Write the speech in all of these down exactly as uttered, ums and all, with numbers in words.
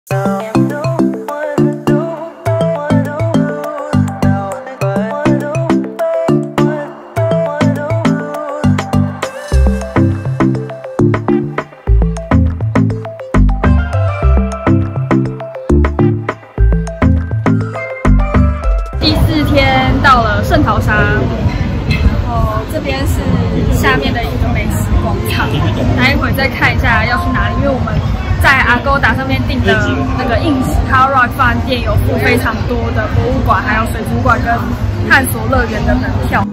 第四天到了圣淘沙，然后这边是下面的一个美食广场，待一会再看一下要去哪里，因为我们在 Agoda 上面订的那个 Ins Hard Rock 饭店有附非常多的博物馆，还有水族馆跟探索乐园的门票。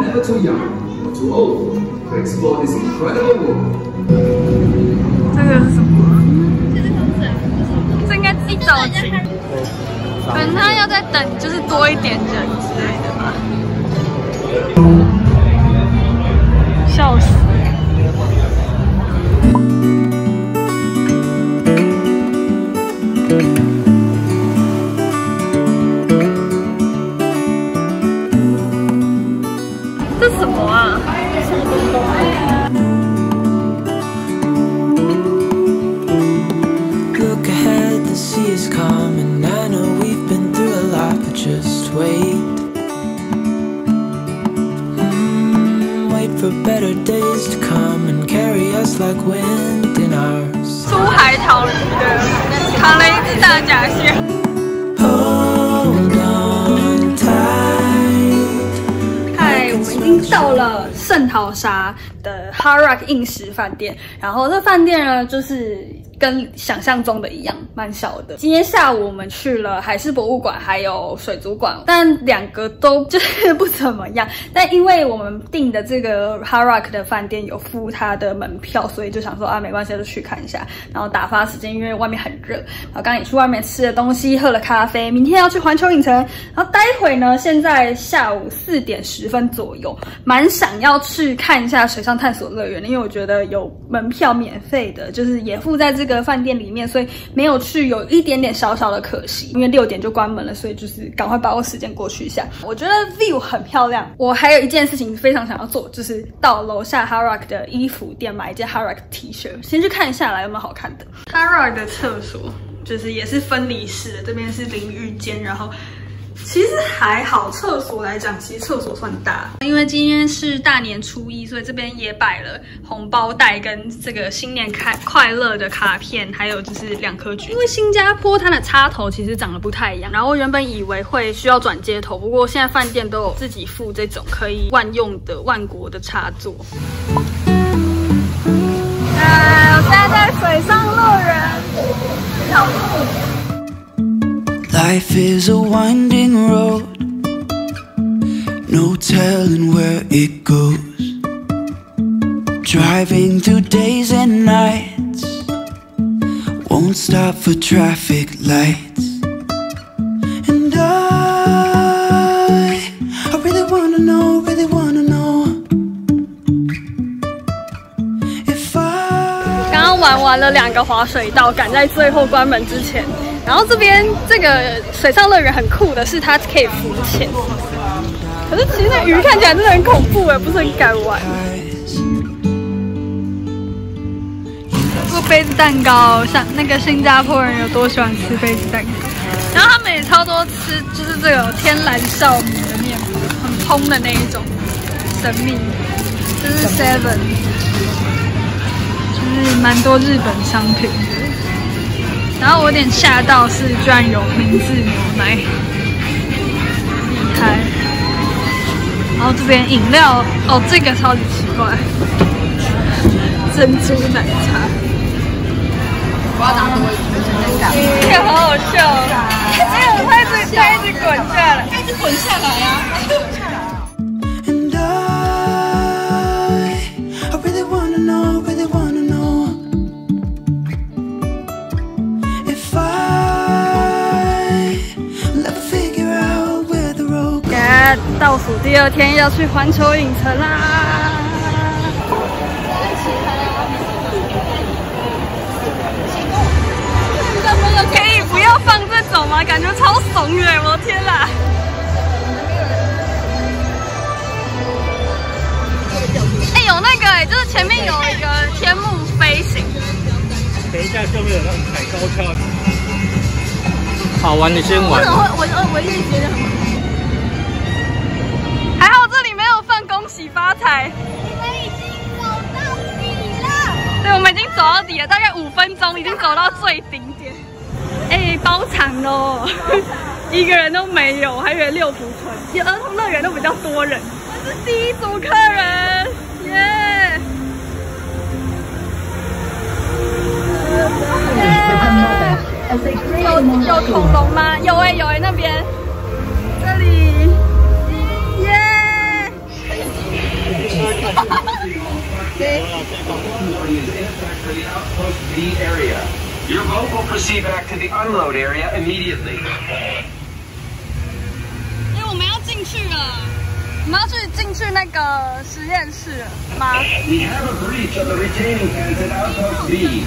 这个是什么？这应该一早去。可能他要再等，就是多一点人之类的吧。笑死！这什么啊？出海讨鱼的，扛了一只大闸蟹。嗨，我们已经到了圣淘沙的 Hard Rock 硬石饭店，然后这饭店呢，就是跟想象中的一样，蛮小的。今天下午我们去了海事博物馆，还有水族馆，但两个都就是不怎么样。但因为我们订的这个 Hard Rock 的饭店有付它的门票，所以就想说啊，没关系，就去看一下，然后打发时间，因为外面很热。然后刚刚也去外面吃了东西，喝了咖啡。明天要去环球影城，然后待会呢，现在下午四点十分左右，蛮想要去看一下水上探索乐园的，因为我觉得有门票免费的，就是也附在这个饭店里面，所以没有去有一点点小小的可惜，因为六点就关门了，所以就是赶快把握时间过去一下。我觉得 view 很漂亮。我还有一件事情非常想要做，就是到楼下 Hard Rock 的衣服店买一件 Hard Rock T 恤，先去看一下来有没有好看的。Hard Rock 的厕所就是也是分离式的，这边是淋浴间，然后其实还好，厕所来讲，其实厕所算大。因为今天是大年初一，所以这边也摆了红包袋跟这个新年开快乐的卡片，还有就是两颗橘。因为新加坡它的插头其实长得不太一样，然后我原本以为会需要转接头，不过现在饭店都有自己附这种可以万用的万国的插座。哎，我现在在水上乐园，好酷。 Life is a winding road, no telling where it goes. Driving through days and nights, won't stop for traffic lights. And I, I really wanna know, really wanna know if I... 刚刚玩完了两个滑水道，赶在最后关门之前。然后这边这个水上乐园很酷的是，它可以浮潜。可是其实那鱼看起来真的很恐怖哎，不是很敢玩。做杯子蛋糕，像那个新加坡人有多喜欢吃杯子蛋糕，然后他们也超多吃，就是这个天然酵母的面包，很蓬的那一种，神秘。这是 Seven， 就是蛮多日本商品的。然后我有点吓到是，居然有明治牛奶，厉害。然后这边饮料，哦，这个超级奇怪，珍珠奶茶。我要拿多一点，这个好好笑哦！这个它一直它一直滚下来，它一直滚下来啊！滚下来啊！ 倒数第二天要去环球影城啦！可以不要放这种吗？感觉超怂的，我的天啦！哎、欸，有那个哎、欸，就是前面有一个天幕飞行。 等一下就没有让踩高跷。 好玩，你先玩。 为什么会我我我一直觉得很还好这里没有放恭喜发财。你们已经走到底了。对，我们已经走到底了，大概五分钟，已经走到最顶点。哎，包场哦，一个人都没有，我还以为六福村，其实儿童乐园都比较多人。我是第一组客人，耶！有有恐龙吗？有哎、欸、有哎、欸，那边，这里，耶！对。 Your boat will proceed back to the unload area immediately. 哎，我们要进去了，我们要去进去那个实验室吗 We have a breach of the retaining fence at Outpost B.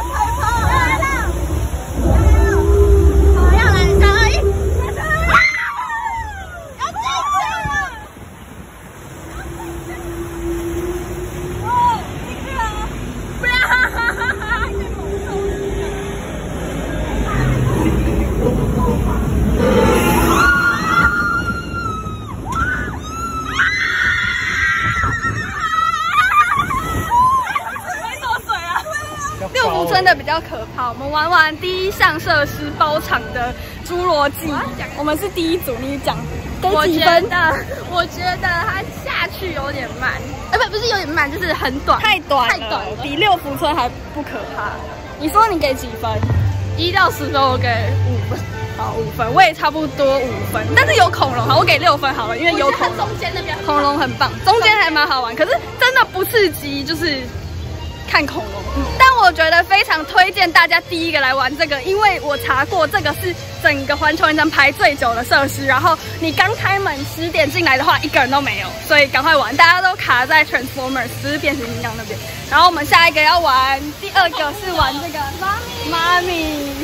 六福村的比较可怕，我们玩完第一项设施包场的侏罗纪，我们是第一组，你讲给几分？ 我觉得它下去有点慢，呃不不是有点慢，就是很短， 太短太短了， 比六福村还不可怕。你说你给几分？ 一到十分我给五分。 好，五分，我也差不多五分，但是有恐龙，好，我给六分好了，因为有恐龙， 中间那边恐龙很棒，中间还蛮好玩，可是真的不刺激，就是看恐龙。嗯，但我觉得非常推荐大家第一个来玩这个，因为我查过，这个是整个环球影城排最久的设施，然后你刚开门十点进来的话，一个人都没有，所以赶快玩，大家都卡在 Transformers， 就是变形金刚那边。然后我们下一个要玩，第二个是玩这个妈咪，妈咪。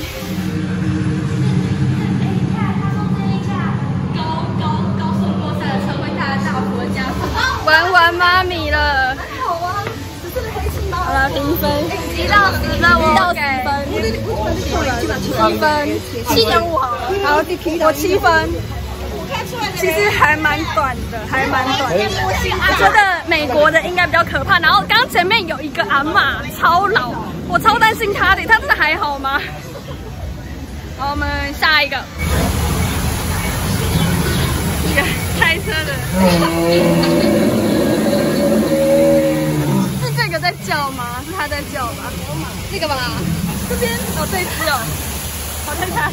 玩完妈咪了，好啊！好了，评分一到十分，我给七分，七点五好了。好，我七分。其实还蛮短的，还蛮短的。我觉得美国的应该比较可怕。然后刚前面有一个阿嬷，超老，我超担心她的，她真的还好吗？好，我们下一个，一个开车的。是这个在叫吗？是他在叫吧？这个吧？这边哦，这只哦，好看看。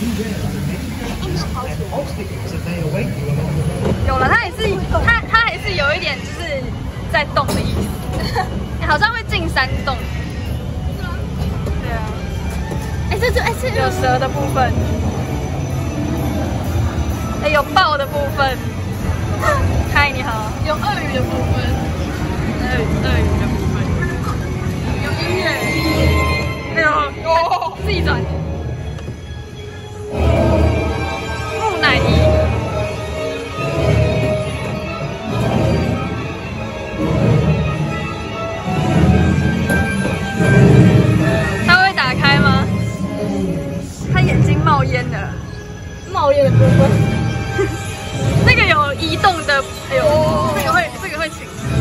有了，它也是，它它还是有一点就是在动的意思，好像会进山洞。对啊。哎，这就哎这有蛇的部分，哎有豹的部分。嗨，你好。有鳄鱼的部分，鳄鳄鱼的部分，有音乐，哎呦，哦，自己转。木乃伊，它会打开吗？它眼睛冒烟的，冒烟的部分。那个有移动的，哎呦，这个会，这个会请，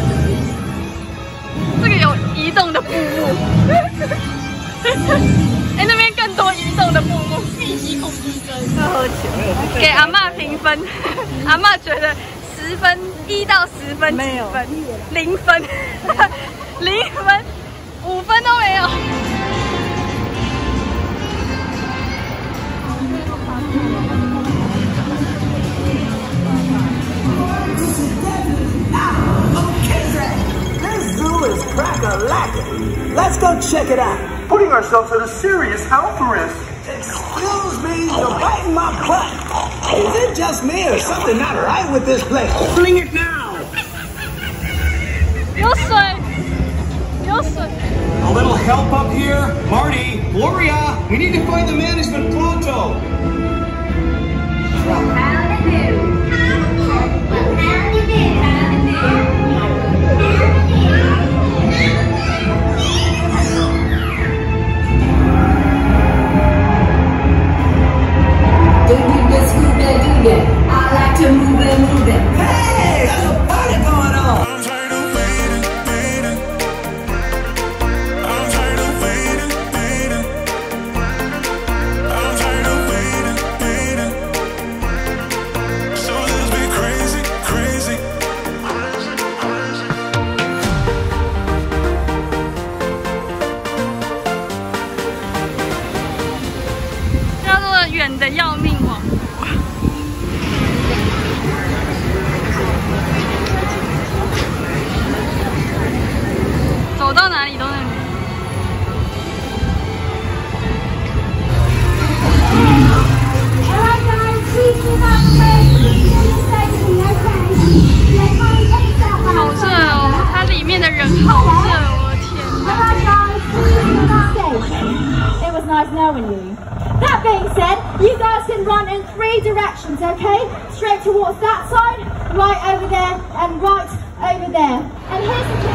这个有移动的布幕，哎，那边更多移动的布幕，密集恐惧症，要喝酒，给阿嬷评分，阿嬷觉得十分，一到十分几分？零分，零分，五分都没有。 Let's go check it out. Putting ourselves at a serious health risk. Excuse me, you're biting my butt. Is it just me or something not right with this place? Bring it now. 有水，有水。 A little help up here? Marty, Gloria, we need to find the management pronto. 远的要命网国。走到哪里都能。好热哦，它里面的人好热，我的天哪！ It was nice knowing you. That being said, you guys can run in three directions, okay? Straight towards that side, right over there, and right over there. And here's the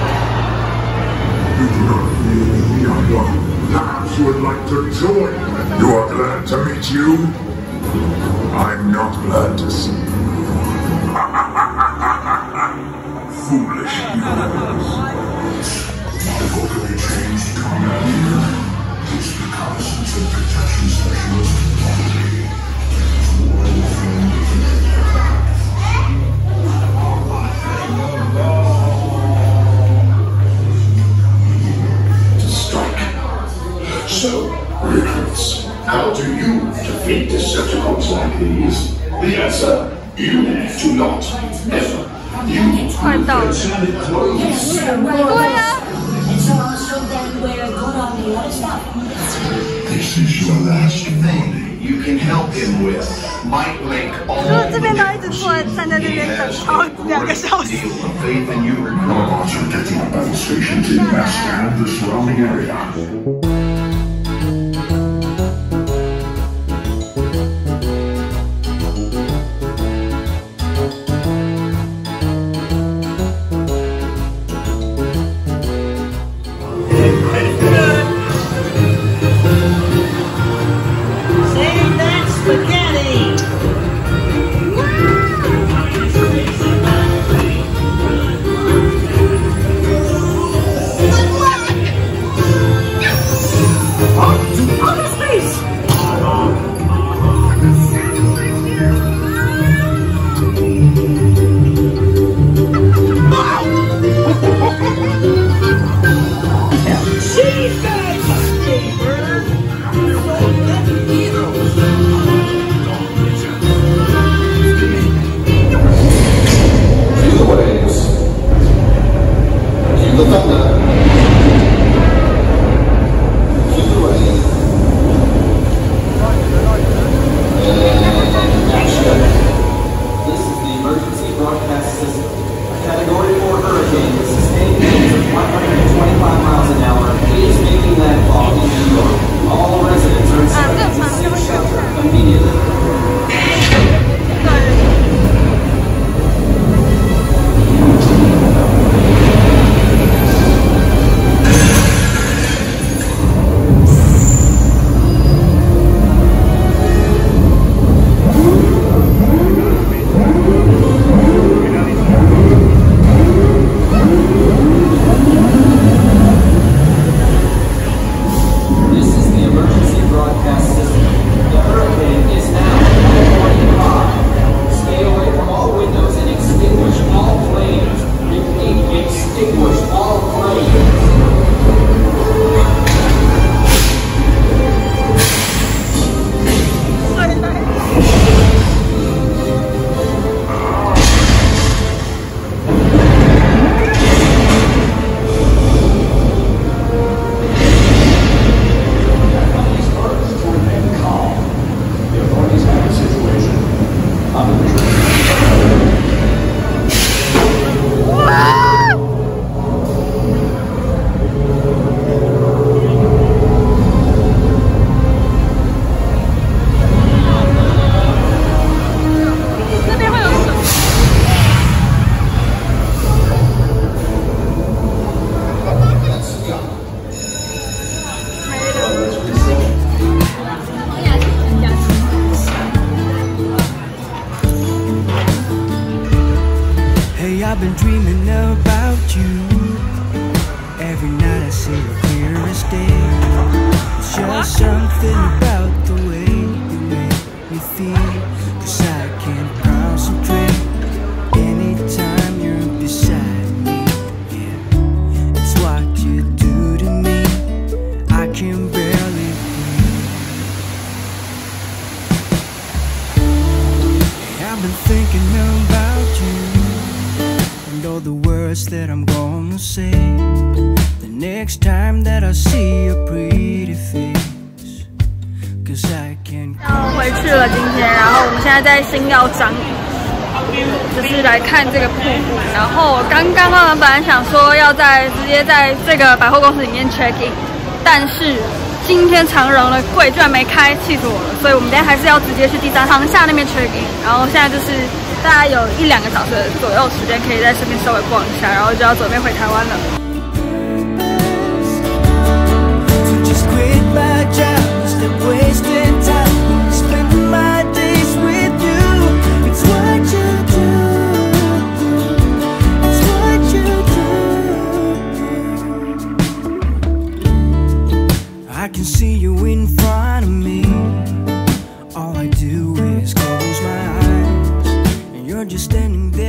Perhaps you would like to join. You are glad to meet you. I'm not glad to see you. Foolish humans. Difficulty changed coming here. It's because it's a protection specialist quality. To strike. So, recruits, how do you defeat Decepticons like these? The answer, you do not. Ever. You will sounded close. 对呀。 This is your last warning. You can help him with might link all 就是这边都一直坐站在这边等超两个小时。 faith in you robots are getting battle stations in mass and the surrounding area. I've been dreaming about you. Every night I see you clear as day. It's just something about the way you make me feel. Cause I can't concentrate anytime you're beside me. Yeah, it's what you do to me. I can barely breathe. I've been thinking about you and all the words that I'm gonna say the next time that I see your pretty face. Cause I can 要回去了今天，然后我们现在在星耀章屿，就是来看这个瀑布。然后刚刚呢，本来想说要在直接在这个百货公司里面 check in， 但是今天长荣的柜居然没开，气死我了！所以我们等一下还是要直接去第三航厦那边 check in。然后现在就是大概有一两个小时左右时间，可以在这边稍微逛一下，然后就要准备回台湾了。 just quit my job instead of wasting time spending my days with you. It's what you do. It's what you do. I can see you in front of me. All I do is close my eyes, and you're just standing there.